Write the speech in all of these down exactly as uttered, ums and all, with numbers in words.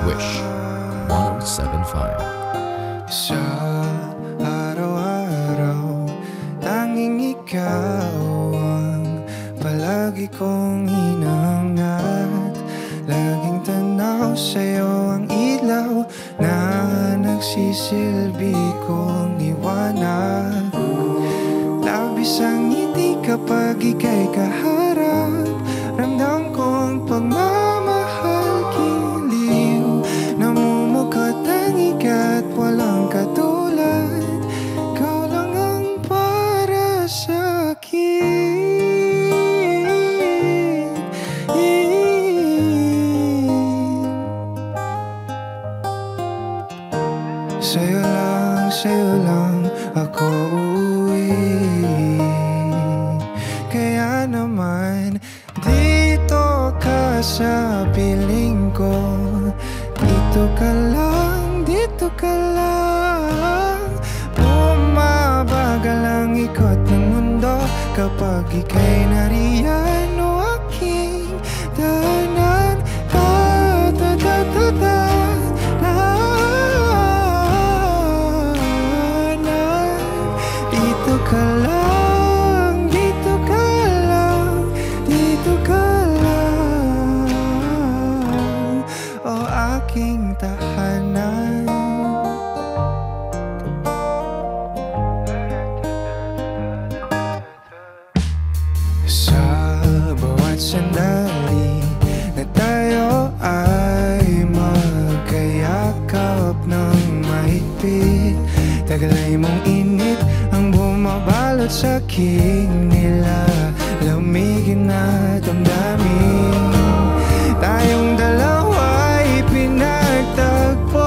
Wish one oh seven point five. Sa araw-araw, tanging ikaw ang palagi kong hinangat. Laging tanaw sa'yo ang ilaw na nagsisilbi kong liwanag. Labis ang ngiti kapag ika'y kaharap. Ramdam kong pagmamahal, giliw. Namumukha tanging at walang katulad. Ikaw lang ang para sa'kin. Sa'yo lang, sa'yo lang ako uuwi. Kaya naman dito ka sa piling ko. Dito ka lang, dito ka lang. Bumabagal ang ikot ng mundo kapag ika'y nariyan o aking daanan. Ta-ta-ta-ta-ta dito ka lang, dito ka lang, dito ka lang, o aking tahanan. Sa bawat sandali na tayo ay magkayakap ng mahigpit, tagalay mong init ang bumabalot sa aking nilalamigin na damdamin. Tayong dalawa'y pinagtagpo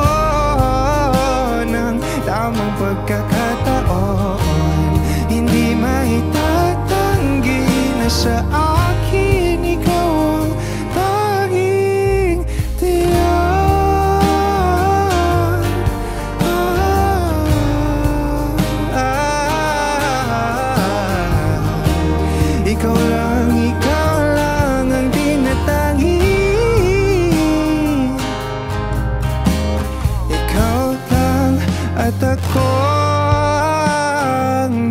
ng tamang pagkakataon. Hindi maitatanggi na sa akin ikaw ang tanging tiyak. Ikaw lang, ikaw lang ang tinatangi. Ikaw lang at ako ang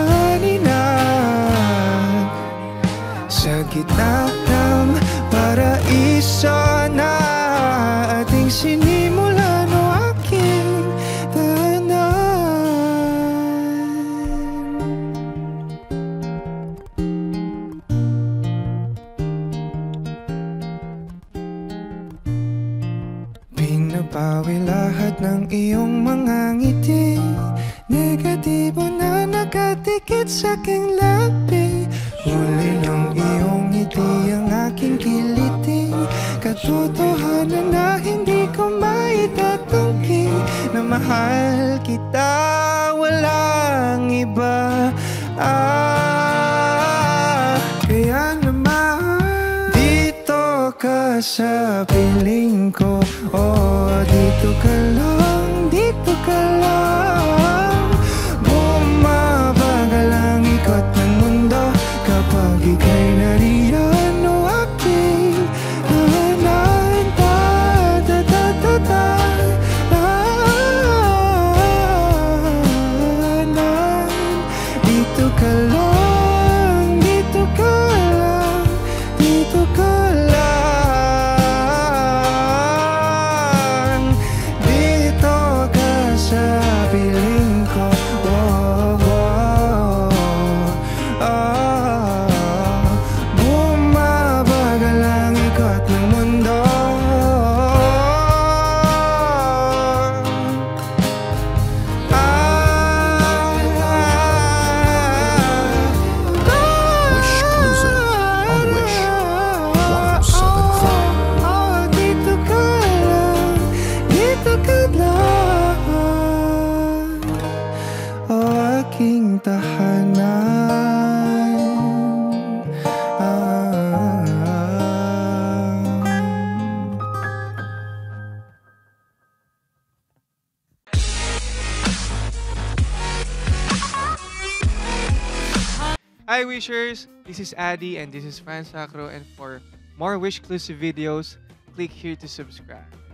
naninag sa gitna ng paraiso na ating sinimulan o aking tahanan. Pinapawi lahat ng iyong mga ngiti, negatibo na nakatikit sa aking labi. Huli ng iyong ngiti ang aking kiliti, katotohanan na hindi ko maitatanggi na mahal kita, walang iba. Ah, kaya naman dito ka sa piling ko. Oh, dito ka lang, dito ka lang. Bumabagal ang ikot ng mundo kapag ika'y nariyan o aking tahanan. Ta-ta-ta-ta-ta tahanan. Dito ka lang, dito ka lang, dito ka lang. Dito ka sa piling ko. Oh, oh, oh. Bumabagal ang ikot ng mundo. Wish Cruiser on Wish one oh seven point five. Oh, dito ka lang, dito ka lang, o aking tahanan. Ah. Hi Wishers, this is Addy and this is Fran Sacro, and for more Wish exclusive videos, click here to subscribe.